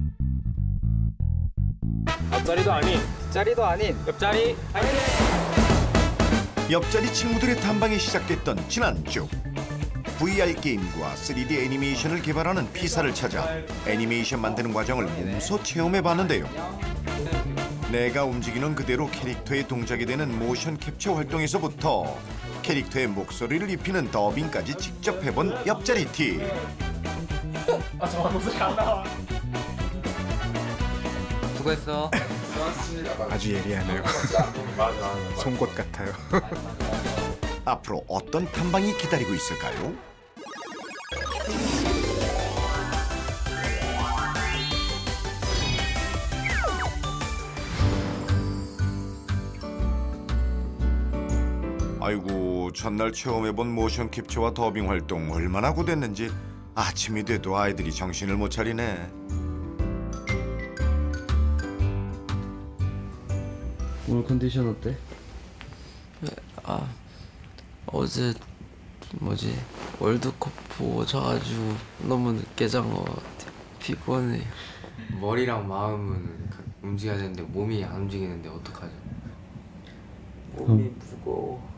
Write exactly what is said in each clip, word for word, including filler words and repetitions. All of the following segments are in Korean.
앞자리도 아닌, 뒷자리도 아닌, 옆자리 아닌. 옆자리 친구들의 탐방이 시작됐던 지난주. 브이알 게임과 쓰리디 애니메이션을 개발하는 피사를 찾아 애니메이션 만드는 과정을 몸소 체험해봤는데요. 내가 움직이는 그대로 캐릭터의 동작이 되는 모션 캡처 활동에서부터 캐릭터의 목소리를 입히는 더빙까지 직접 해본 옆자리 팀. 아, 저만 목소리 안 나와. 수고했어. 아주 예리하네요. 송곳 같아요. 앞으로 어떤 탐방이 기다리고 있을까요? 아이고, 전날 체험해본 모션 캡처와 더빙 활동 얼마나 고됐는지 아침이 돼도 아이들이 정신을 못 차리네. 오늘 컨디션 어때? 아 어제 뭐지 월드컵 보고 자가지고 너무 늦게 잔 것 같아. 피곤해. 머리랑 마음은 움직여야 되는데 몸이 안 움직이는데 어떡하죠? 몸이 음. 무거워.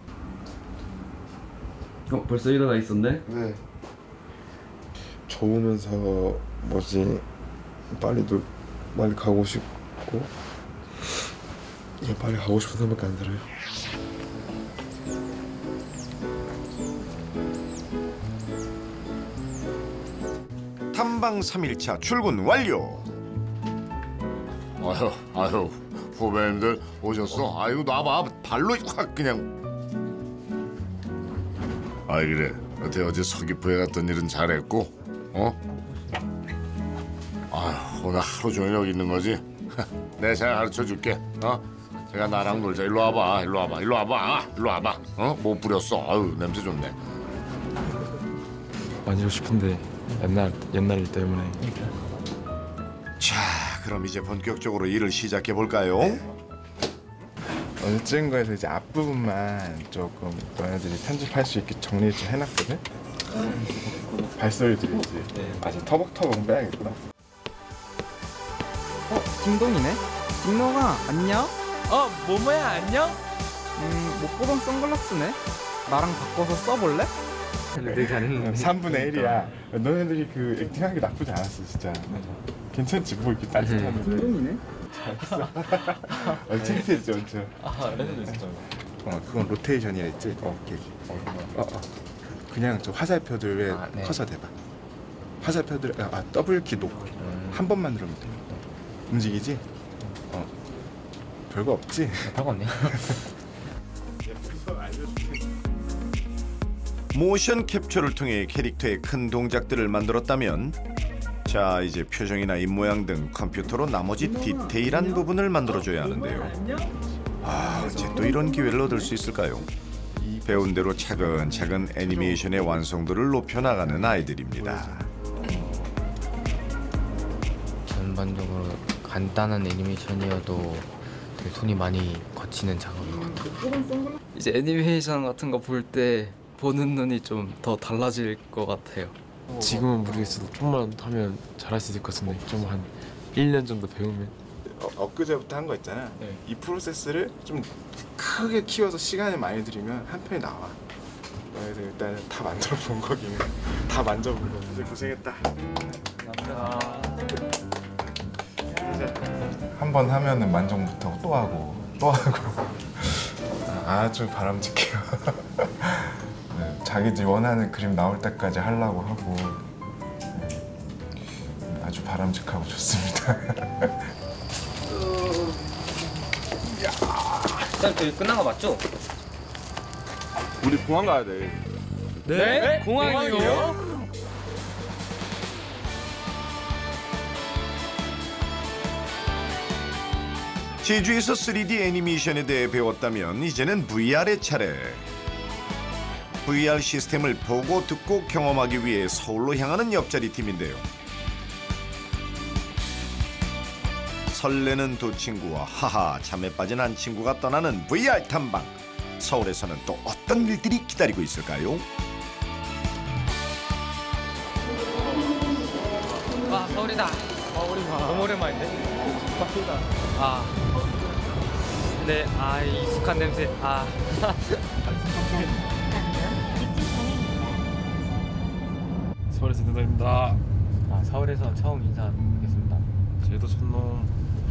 어 벌써 일어나 있었네? 네. 좋으면서 뭐지 빨리 놀 빨리 가고 싶고 예, 빨리 가고 싶은 생각밖에 안 들어요. 탐방 삼 일차 출근 완료. 아유, 아유, 후배님들 오셨어? 아이고, 놔봐. 발로 확 그냥. 아이, 그래. 어때, 어제 서귀포에 갔던 일은 잘했고, 어? 아유, 오늘 하루 종일 여기 있는 거지? 내가 잘 가르쳐줄게, 어? 제가 나랑 놀자. 일로 와봐, 일로 와봐, 일로 와봐, 일로 와봐. 어? 뭐 뿌렸어? 아유, 냄새 좋네. 만지고 싶은데 옛날 옛날 일 때문에. 자, 그럼 이제 본격적으로 일을 시작해 볼까요? 어제 찍은 거에서 이제 앞부분만 조금 너네들이 편집할 수 있게 정리 좀 해놨거든? 발소리 들리지? 아, 저 터벅터벅 빼야겠다. 어, 딩동이네? 딩동아, 안녕? 어, 모모야 안녕? 음, 못 보던 선글라스네? 나랑 바꿔서 써볼래? 되게 잘했는데. 삼분의 일이야. 너네들이 그 액팅하는 게 나쁘지 않았어, 진짜. 괜찮지? 뭐 이렇게 딴짓하는데. 딩동이네? 잘했어. 어, 창피했지, 엄청. 아, 레전드 진짜. 어, 그건 로테이션이라 했지? 어, 오케이. 어, 어. 그냥 저 화살표들에 아, 네. 커서 대봐. 화살표들, 아, 아 더블 키 놓고. 음. 한 번만 누르면 돼. 움직이지? 어. 별거 없지? 별거 없네. 모션 캡처를 통해 캐릭터의 큰 동작들을 만들었다면, 자, 이제 표정이나 입모양 등 컴퓨터로 나머지 디테일한 부분을 만들어줘야 하는데요. 아, 언제 또 이런 기회를 얻을 수 있을까요? 배운 대로 차근차근 애니메이션의 완성도를 높여나가는 아이들입니다. 전반적으로 간단한 애니메이션이어도 되게 손이 많이 거치는 작업인 것 같아요. 이제 애니메이션 같은 거 볼 때 보는 눈이 좀 더 달라질 것 같아요. 지금은 모르겠어도 좀만 하면 잘할 수 있을 것 같은데 좀 한 일 년 정도 배우면. 어, 엊그제부터 한 거 있잖아. 네. 이 프로세스를 좀 크게 키워서 시간을 많이 들이면 한 편이 나와. 그래서 일단은 다 만들어 본 거긴 해. 다 만져본 거. 이제 고생했다. 한 번 하면은 만족 못하고 또 하고 또 하고 아주 바람직해요. 네, 자기들이 원하는 그림 나올 때까지 하려고 하고 아주 바람직하고 좋습니다. 쌤, 저희 끝난 거 맞죠? 우리 공항 가야 돼. 네? 공항이요? 제주에서 쓰리디 애니메이션에 대해 배웠다면 이제는 브이알의 차례. 브이알 시스템을 보고 듣고 경험하기 위해 서울로 향하는 옆자리 팀인데요. 설레는 두 친구와 하하 잠에 빠진 한 친구가 떠나는 브이알 탐방. 서울에서는 또 어떤 일들이 기다리고 있을까요? 와, 서울이다. 너무 오랜만인데? 아. 네, 아, 익숙한 냄새. 아. 서울에서 대단입니다. 아, 서울에서 처음 인사드리겠습니다. 쟤도 촌놈.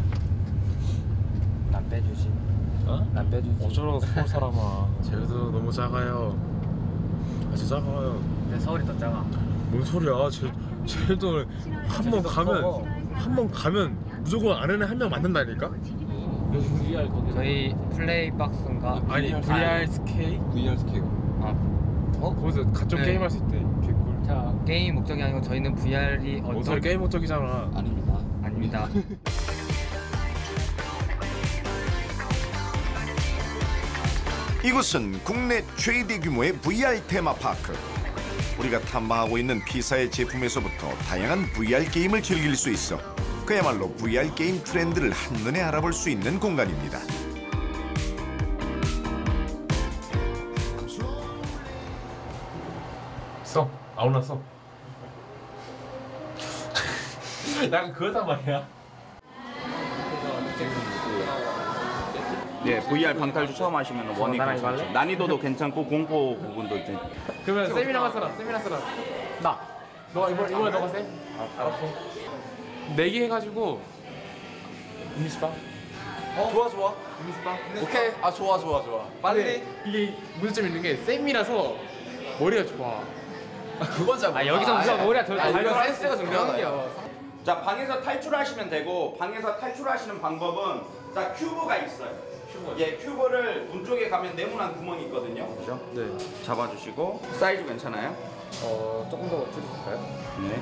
난 빼주지. 어? 난 빼주지. 어쩌라고 서울 사람아. 쟤도 너무 작아요. 아주 작아요. 내 서울이 더 작아. 뭔 소리야? 쟤 쟤도 한 번 가면 한 번 가면 무조건 아는 애 한 명 만난다니까? 브이알 거기. 저희 플레이박스인가? 아니 브이알스케이? 브이알스케이. 아, 어? 거기서 각종 네. 게임할 수 있대. 개꿀. 자, 게임 목적이 아니고 저희는 브이알이 뭔 어떤 소리 게임 목적이잖아. 아닙니다. 아닙니다. 이곳은 국내 최대 규모의 브이알 테마파크. 우리가 탐방하고 있는 피사의 제품에서부터 다양한 브이알 게임을 즐길 수 있어 그야말로 브이알 게임 트렌드를 한눈에 알아볼 수 있는 공간입니다. 써. 아무나 써. 약간 그거단 말이야. 네, 브이알 방탈출 처음 하시면 원이 나랑 이거 괜찮죠. 할래? 난이도도 괜찮고 공포 부분도 이제. 그러면 세미나가 써라. 세미나 써라. 나. 너가 이번에 이번에 너가 세. 알았어. 내기 해가지고 미스파. 좋아 좋아. 미스파. 오케이. 아 좋아 좋아 좋아. 빨리. 이게 문제점 있는 게 쌤이라서 머리가 좋아. 그건 잘. 아, 여기서 무슨 머리가 덜 아, 이거 덜 센스가 중요하다. 자, 방에서 탈출하시면 되고 방에서 탈출하시는 방법은 자 큐브가 있어요. 큐브. 예, 큐브를 문 쪽에 가면 네모난 구멍이 있거든요. 그렇죠? 네. 잡아주시고 사이즈 괜찮아요? 어, 조금 더 줄일까요? 네.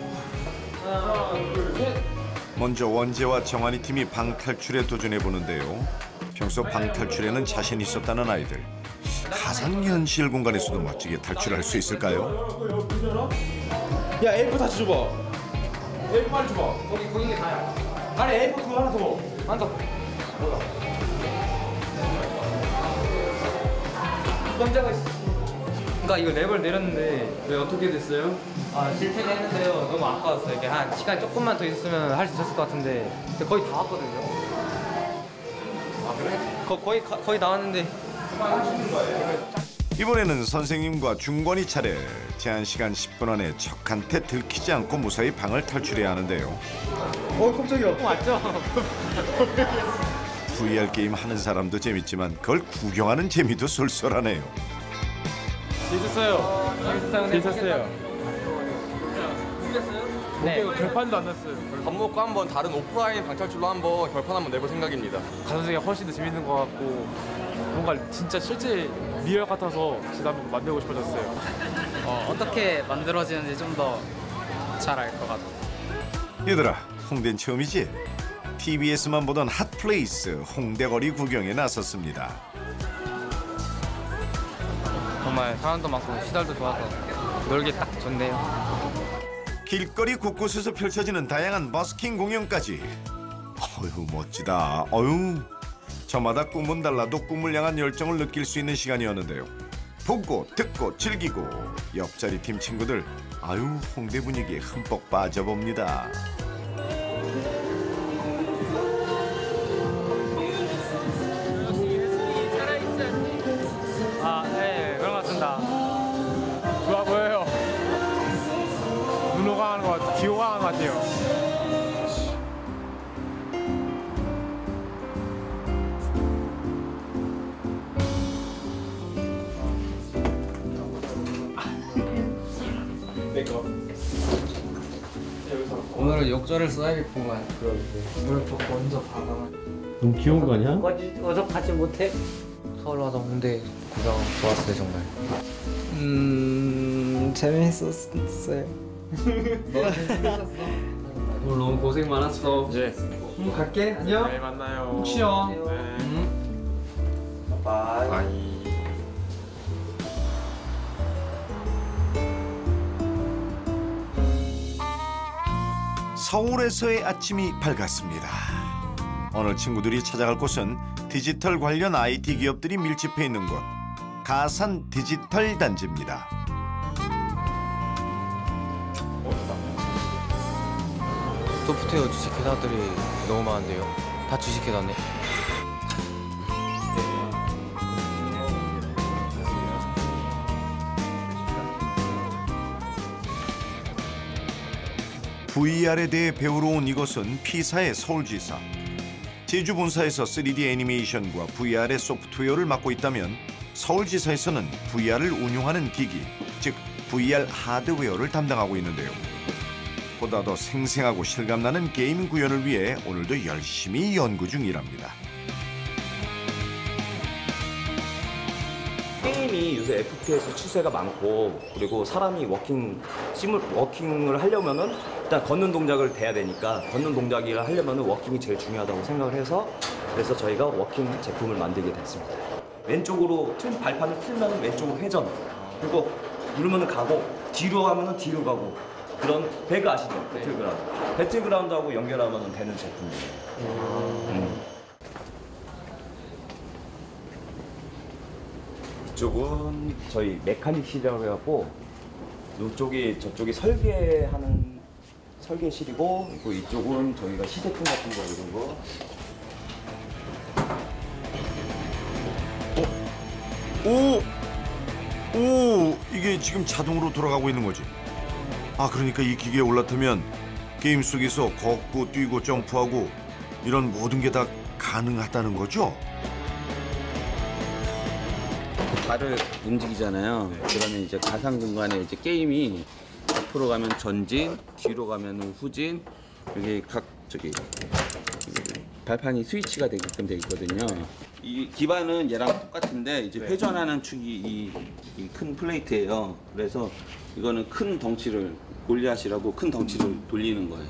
먼저 원재와 정한이 팀이 방탈출에 도전해 보는데요. 평소 방탈출에는 자신 있었다는 아이들. 가상현실 공간에서도 멋지게 탈출할 수 있을까요? 야 에이프 다시 줘봐. 에이프 빨리 줘봐. 거기 거기 게 다야. 아니 에이프 그거 하나 더. 앉아. 깜짝아. 그러니까 이거 랩을 내렸는데 왜 어떻게 됐어요? 아, 실패는 했는데요. 너무 아까웠어요. 이게 한 시간 조금만 더 있으면 할 수 있었을 것 같은데 근데 거의 다 왔거든요. 아, 그래? 거, 거의 가, 거의 나왔는데. 이번에는 선생님과 중권이 차례. 제한 시간 십 분 안에 적한테 들키지 않고 무사히 방을 탈출해야 하는데요. 어 깜짝이야. 맞죠? 브이알 게임 하는 사람도 재밌지만 그걸 구경하는 재미도 쏠쏠하네요. 재밌었어요. 재밌었어요. 재밌었어요. 네. 결판도 안 났어요. 밥 먹고 한번 다른 오프라인 방탈출로 한번 결판 한번 내볼 생각입니다. 가능성이 훨씬 더 재밌는 것 같고 뭔가 진짜 실제 리얼 같아서 진짜 한번 만들고 싶어졌어요. 어, 어떻게 만들어지는지 좀 더 잘 알 것 같아요. 얘들아, 홍대는 처음이지? 티비에스만 보던 핫플레이스 홍대거리 구경에 나섰습니다. 정말 사람도 많고 시설도 좋아서 놀기 딱 좋네요. 길거리 곳곳에서 펼쳐지는 다양한 버스킹 공연까지. 어휴 멋지다. 어휴. 저마다 꿈은 달라도 꿈을 향한 열정을 느낄 수 있는 시간이었는데요. 보고 듣고 즐기고 옆자리 팀 친구들 아유 홍대 분위기에 흠뻑 빠져봅니다. 아, 네, 그런 것 같습니다. 좋아 보여요. 눈호강 하는 것 같아. 기호강 하는 것 같아요. 오늘은 욕설을 써야겠구만. 물 또 먼저 박아. 너무 귀여운 거 아니야? 어적하지 못해. 서울 와서 홍대 구경 좋았어요 정말. 음 재밌었어요. 오늘 너무 고생 많았어. 예. 음, 갈게. 안녕. 내일 만나요. 쉬어. 네. 음. 바이. 서울에서의 아침이 밝았습니다. 오늘 친구들이 찾아갈 곳은 디지털 관련 아이티 기업들이 밀집해 있는 곳 가산 디지털 단지입니다. 소프트웨어 주식회사들이 너무 많은데요. 다 주식회사네. 브이알에 대해 배우러 온 이곳은 피사의 서울지사. 제주 본사에서 쓰리디 애니메이션과 브이알의 소프트웨어를 맡고 있다면 서울지사에서는 브이알을 운용하는 기기, 즉 브이알 하드웨어를 담당하고 있는데요. 보다 더 생생하고 실감나는 게임 구현을 위해 오늘도 열심히 연구 중이랍니다. 게임이 요새 에프피에스 추세가 많고 그리고 사람이 워킹 시뮬 워킹을 하려면은 일단 걷는 동작을 돼야 되니까 걷는 동작을 하려면은 워킹이 제일 중요하다고 생각을 해서 그래서 저희가 워킹 제품을 만들게 됐습니다. 왼쪽으로 틀, 발판을 틀면은 왼쪽으로 회전 그리고 누르면은 가고 뒤로 하면은 뒤로 가고 그런 배그 아시죠? 배틀그라운드. 배틀그라운드하고 연결하면 되는 제품이에요. 음. 이쪽은 저희 메카닉실이라고 해갖고 이쪽이 저쪽이 설계하는 설계실이고 그리고 이쪽은 저희가 시제품 같은 거 이런 거. 오! 오! 이게 지금 자동으로 돌아가고 있는 거지? 아, 그러니까 이 기계에 올라타면 게임 속에서 걷고 뛰고 점프하고 이런 모든 게 다 가능하다는 거죠? 발을 움직이잖아요. 그러면 이제 가상 공간에 이제 게임이 앞으로 가면 전진, 뒤로 가면 후진, 여기 각 저기 발판이 스위치가 되게끔 되어 있거든요. 이 기반은 얘랑 똑같은데 이제 회전하는 축이 이 큰 플레이트예요. 그래서 이거는 큰 덩치를 골리앗이라고 큰 덩치를 돌리는 거예요.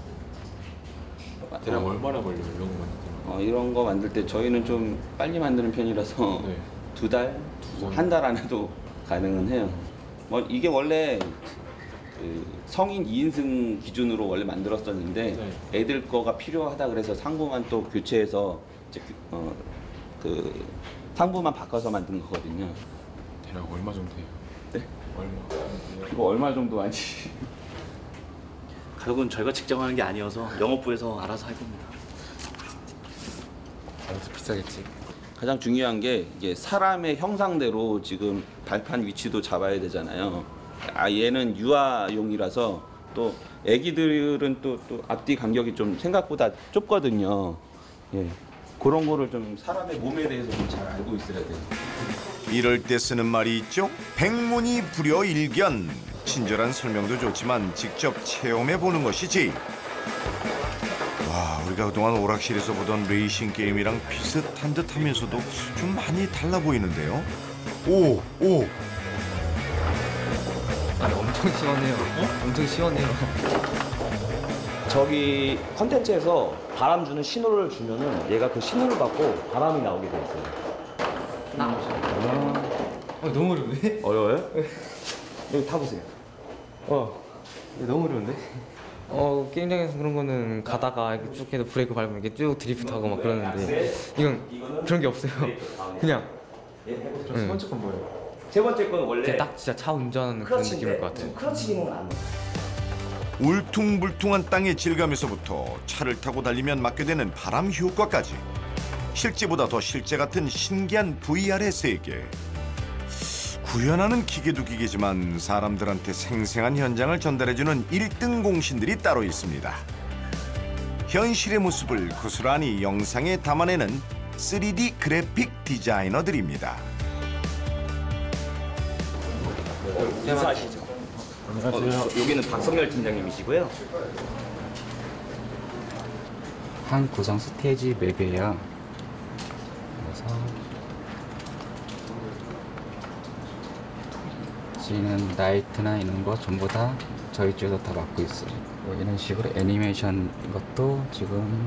대략 얼마나 걸려요 이런 거 만들 때? 어, 이런 거 만들 때 저희는 좀 빨리 만드는 편이라서 네. 두 달, 한 달 안에도 가능은 해요. 뭐 이게 원래 그 성인 이 인승 기준으로 원래 만들었었는데 네. 애들 거가 필요하다 그래서 상부만 또 교체해서 이제 어, 그 상부만 바꿔서 만든 거거든요. 대략 얼마 정도 해요? 네? 얼마? 이거 얼마 정도 하지? 가격은 저희가 직접 하는 게 아니어서 영업부에서 알아서 할 겁니다. 아무튼 비싸겠지. 가장 중요한 게 이게 사람의 형상대로 지금 발판 위치도 잡아야 되잖아요. 아 얘는 유아용이라서 또 애기들은 또, 또 앞뒤 간격이 좀 생각보다 좁거든요. 예. 그런 거를 좀 사람의 몸에 대해서 좀 잘 알고 있어야 돼요. 이럴 때 쓰는 말이 있죠. 백문이 불여일견. 친절한 설명도 좋지만 직접 체험해 보는 것이지. 와, 우리가 그동안 오락실에서 보던 레이싱 게임이랑 비슷한 듯하면서도 좀 많이 달라 보이는데요. 오, 오. 아니 엄청 시원해요. 어? 엄청 시원해요. 저기 컨텐츠에서 바람 주는 신호를 주면은 얘가 그 신호를 받고 바람이 나오게 돼 있어요. 아, 어, 너무 어려운데? 어려워요? 여기 타보세요. 어, 너무 어려운데? 어, 게임장에서 그런 거는 가다가 이렇게 쭉 해서 브레이크 밟으면 이렇게 쭉 드리프트하고 막 그러는데 이건 그런 게 없어요. 그냥. 그럼 세 번째 건 뭐예요? 세 번째 건 원래 딱 진짜 차 운전하는 그런 느낌일 것 같아요. 크러치 기능은 안 나와요. 울퉁불퉁한 땅의 질감에서부터 차를 타고 달리면 맡게 되는 바람 효과까지 실제보다 더 실제 같은 신기한 브이알의 세계. 구현하는 기계도 기계지만 사람들한테 생생한 현장을 전달해주는 일 등 공신들이 따로 있습니다. 현실의 모습을 고스란히 영상에 담아내는 쓰리디 그래픽 디자이너들입니다. 인사하시죠. 안녕하세요. 어, 여기는 박성열 팀장님이시고요. 한 구성 스테이지 맵이에요. 그래서 지는 나이트나 이런 거 전부 다 저희 쪽에서 다 맡고 있어요. 뭐 이런 식으로 애니메이션 것도 지금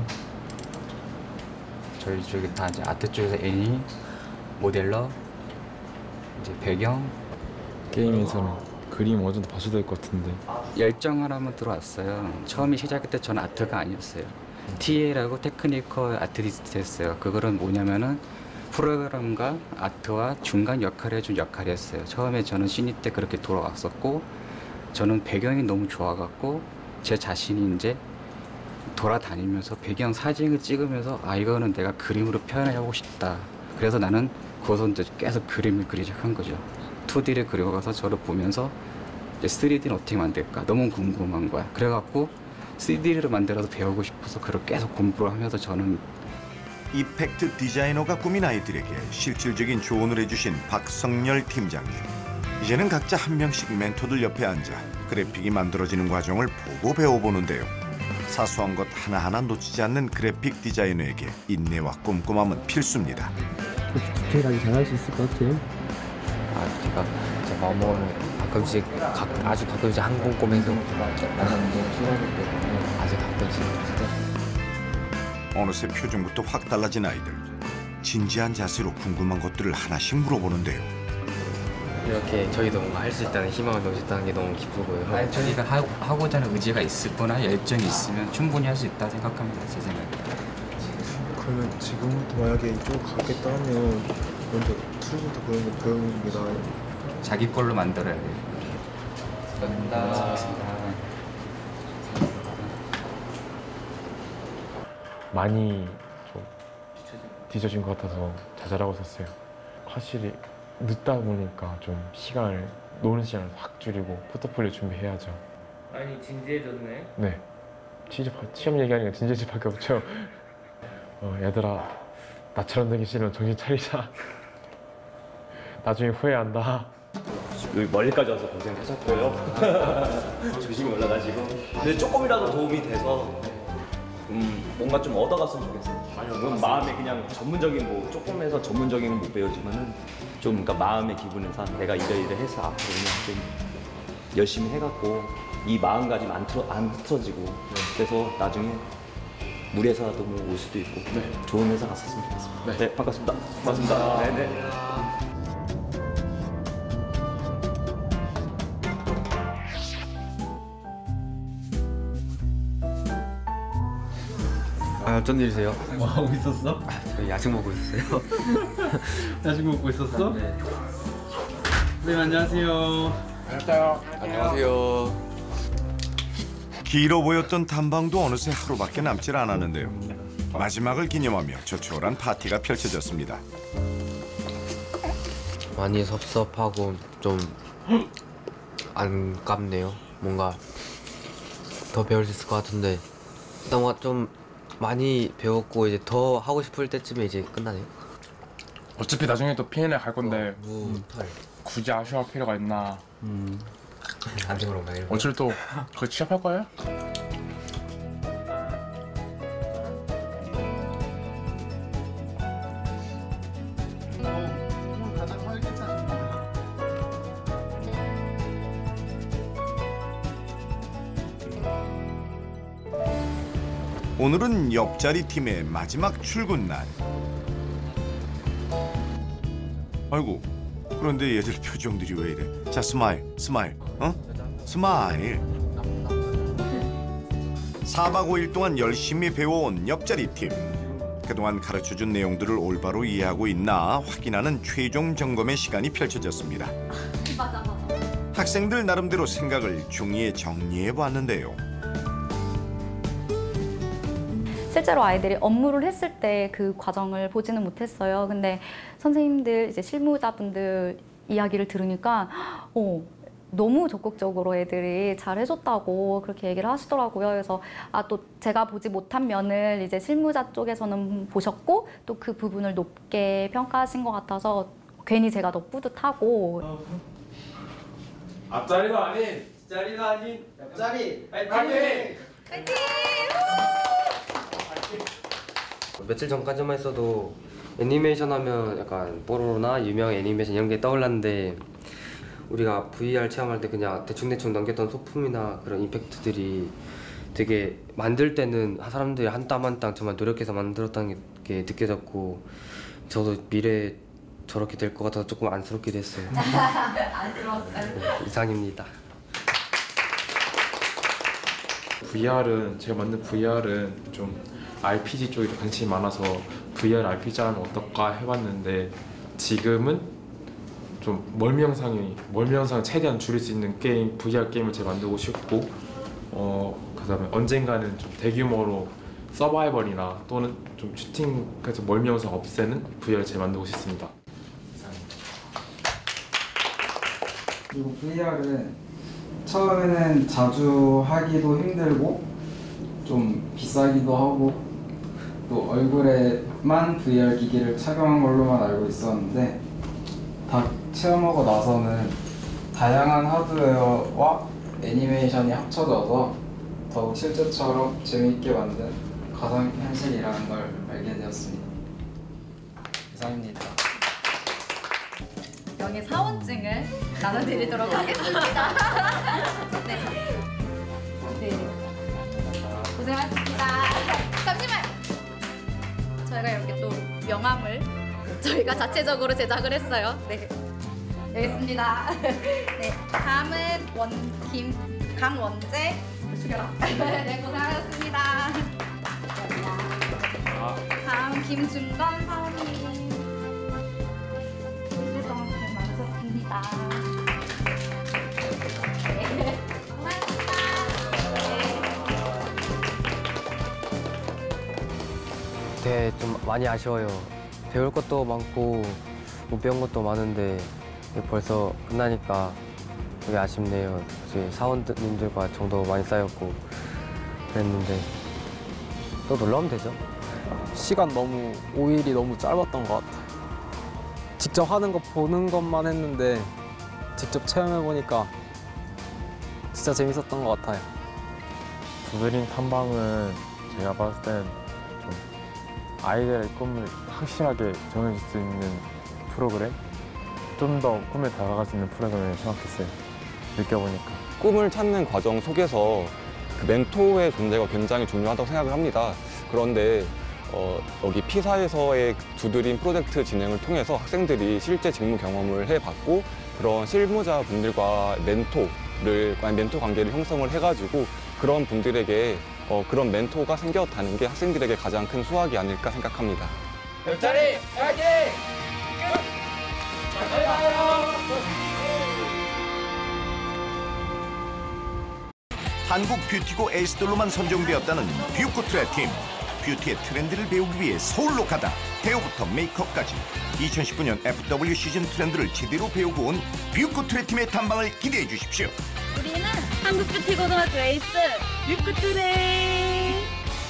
저희 쪽에 다 이제 아트 쪽에서 애니, 모델러, 이제 배경. 게임에서는 그림 어느 정도 봐줘야 될 것 같은데. 열정하라면 들어왔어요. 처음에 시작할 때 저는 아트가 아니었어요. 티에이라고 테크니컬 아티스트였어요. 그거는 뭐냐면은 프로그램과 아트와 중간 역할을 해준 역할이었어요. 처음에 저는 신입 때 그렇게 돌아왔었고 저는 배경이 너무 좋아갖고 제 자신이 이제 돌아다니면서 배경 사진을 찍으면서 아 이거는 내가 그림으로 표현하고 싶다. 그래서 나는 거기서 이제 계속 그림을 그리기 시작한 거죠. 투디를 그려가서 저를 보면서 이제 쓰리디는 어떻게 만들까 너무 궁금한 거야. 그래갖고 쓰리디를 만들어서 배우고 싶어서 그걸 계속 공부를 하면서 저는 이펙트 디자이너가 꾸민 아이들에게 실질적인 조언을 해주신 박성열 팀장님. 이제는 각자 한 명씩 멘토들 옆에 앉아 그래픽이 만들어지는 과정을 보고 배워보는데요. 사소한 것 하나하나 놓치지 않는 그래픽 디자이너에게 인내와 꼼꼼함은 필수입니다. 디테일하게 잘할 수 있을 것 같아요. 아, 제가 제 마음은 가끔씩 가, 아주 가끔씩 한 꼼꼼해서 아주 가끔씩 어느새 표정부터 확 달라진 아이들. 진지한 자세로 궁금한 것들을 하나씩 물어보는데요. 이렇게 저희도 뭔가 할 수 있다는 희망을 넣을 수 있다는 게 너무 기쁘고요. 아니, 저희가 하, 하고자 하는 의지가 있을 거나 열정이 있으면 충분히 할 수 있다 생각합니다. 제 생각에. 그러면 지금부터 만약에 이쪽 가겠다 하면 먼저 투부터 그런 거 배우는 게 나아요? 자기 걸로 만들어야 돼요. 감사합니다. 많이 좀 뒤져진 것 같아서 좌절하고 있었어요. 확실히 늦다 보니까 좀 시간을 노는 시간을 확 줄이고 포트폴리오 준비해야죠. 많이 진지해졌네. 네, 진짜 시험 얘기하니까 진지해질 수밖에 없죠. 어, 얘들아, 나처럼 되기 싫으면 정신 차리자. 나중에 후회한다. 여기 멀리까지 와서 고생하셨고요. 조심히 올라가시고. 근데 조금이라도 도움이 돼서 음, 뭔가 좀 얻어갔으면 좋겠어요. 물론 마음에 그냥 전문적인 뭐 조금 해서 전문적인 건 못 배우지만은 좀 그러니까 마음의 기분에서 내가 이래 이래 해서 앞으로 그냥 좀 열심히 해갖고 이 마음가짐 안, 틀어, 안 흐트러지고 네. 그래서 나중에 우리 회사도 뭐 올 수도 있고 네. 좋은 회사 갔었으면 좋겠습니다. 네, 네 반갑습니다. 반갑습니다. 네, 네. 아, 어쩐 일이세요? 뭐 하고 있었어? 아, 저 야식 먹고 있었어요. 야식 먹고 있었어? 네. 선생님 안녕하세요. 안녕하세요. 안녕하세요. 길어 보였던 탐방도 어느새 하루밖에 남질 않았는데요. 마지막을 기념하며 조촐한 파티가 펼쳐졌습니다. 많이 섭섭하고 좀 안깝네요. 뭔가 더 배울 수 있을 것 같은데 일단 뭔가 좀 많이 배웠고 이제 더 하고 싶을 때쯤에 이제 끝나네요. 어차피 나중에 또 피엔엘 갈 건데 어, 무, 털. 굳이 아쉬워할 필요가 있나. 음. 안 돼 그런가 이런 거. 어차피 또 그거 취업할 거예요? 오늘은 옆자리 팀의 마지막 출근 날. 아이고, 그런데 얘들 표정들이 왜 이래? 자, 스마일, 스마일, 어? 스마일. 사박 오일 동안 열심히 배워온 옆자리 팀. 그동안 가르쳐준 내용들을 올바로 이해하고 있나 확인하는 최종 점검의 시간이 펼쳐졌습니다. 학생들 나름대로 생각을 종이에 정리해 보았는데요. 실제로 아이들이 업무를 했을 때 그 과정을 보지는 못했어요. 근데 선생님들, 이제 실무자분들 이야기를 들으니까 어, 너무 적극적으로 애들이 잘 해줬다고 그렇게 얘기를 하시더라고요. 그래서 아, 또 제가 보지 못한 면을 이제 실무자 쪽에서는 보셨고 또 그 부분을 높게 평가하신 것 같아서 괜히 제가 더 뿌듯하고. 앞자리도 아닌 뒷자리도 아닌 옆자리 파이팅! 파이팅! 며칠 전까지만 했어도 애니메이션 하면 약간 뽀로로나 유명 애니메이션 이런 게 떠올랐는데 우리가 브이알 체험할 때 그냥 대충대충 넘겼던 소품이나 그런 이펙트들이 되게 만들 때는 사람들이 한 땀 한 땀 정말 노력해서 만들었다는 게 느껴졌고 저도 미래에 저렇게 될 것 같아서 조금 안쓰럽기도 했어요. 안쓰러웠어요? 네, 이상입니다. 브이알은 제가 만든 브이알은 좀 알피지 쪽에 관심이 많아서 브이알 알피지 하면 어떨까 해봤는데 지금은 좀 멀미 영상이 멀미 영상을 최대한 줄일 수 있는 게임 브이알 게임을 제가 만들고 싶고 어 그다음에 언젠가는 좀 대규모로 서바이벌이나 또는 좀 슈팅까지 멀미 영상 없애는 브이아르 제 만들고 싶습니다. 그리고 브이아르는 처음에는 자주 하기도 힘들고 좀 비싸기도 하고 또 얼굴에만 브이아르 기기를 착용한 걸로만 알고 있었는데 다 체험하고 나서는 다양한 하드웨어와 애니메이션이 합쳐져서 더욱 실제처럼 재미있게 만든 가상현실이라는 걸 알게 되었습니다. 이상입니다. 명예 사원증을 나눠드리도록 하겠습니다. 네. 네. 고생하셨습니다. 잠시만. 저희가 이렇게 또 명함을 저희가 자체적으로 제작을 했어요. 네. 여기 있습니다. 네. 다음은 원김 강원재 죽여라. 네, 고생하셨습니다. 다음 김준건 사원님. 일주 동안 고생 많으셨습니다. 네. 고맙습니다. 되게 좀 많이 아쉬워요. 배울 것도 많고 못 배운 것도 많은데 벌써 끝나니까 되게 아쉽네요. 이제 사원님들과 정도 많이 쌓였고 그랬는데 또 놀러 오면 되죠. 시간 너무 오 일이 너무 짧았던 것 같아요. 직접 하는 거 보는 것만 했는데 직접 체험해 보니까 진짜 재밌었던 것 같아요. 두드림 탐방은 제가 봤을 땐 좀 아이들의 꿈을 확실하게 정해줄 수 있는 프로그램, 좀 더 꿈에 다가갈 수 있는 프로그램을 생각했어요. 느껴보니까. 꿈을 찾는 과정 속에서 그 멘토의 존재가 굉장히 중요하다고 생각을 합니다. 그런데 어, 여기 피사에서의 두드림 프로젝트 진행을 통해서 학생들이 실제 직무 경험을 해봤고 그런 실무자분들과 멘토를, 멘토 관계를 형성을 해가지고 그런 분들에게 어, 그런 멘토가 생겼다는 게 학생들에게 가장 큰 수확이 아닐까 생각합니다. 옆자리 파이팅! 잘 봐요! 한국 뷰티고 에이스들로만 선정되었다는 뷰코트레 팀. 뷰티의 트렌드를 배우기 위해 서울로 가다 대우부터 메이크업까지 이천십구 년 에프더블유 시즌 트렌드를 제대로 배우고 온 뷰코트레 팀의 탐방을 기대해 주십시오. 우리는 한국 뷰티 고등학교 에이스 뷰코트레.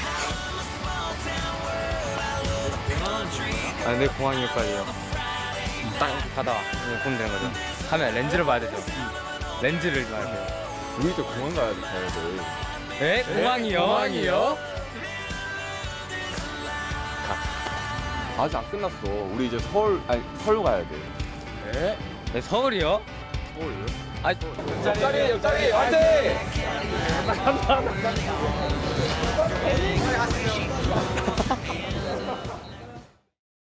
아, 내 공항역까지요. 딱 가다가 보면 되는 거죠. 가면 렌즈를 봐야 되죠. 렌즈를 봐야 돼요. 우리 또 공항 가야 돼, 가야 돼. 네? 공항이요? 공항이요? 아직 안 끝났어. 우리 이제 서울, 아니 서울 가야 돼. 네? 네, 서울이요? 서울이요? 아, 옆자리, 옆자리, 화이팅!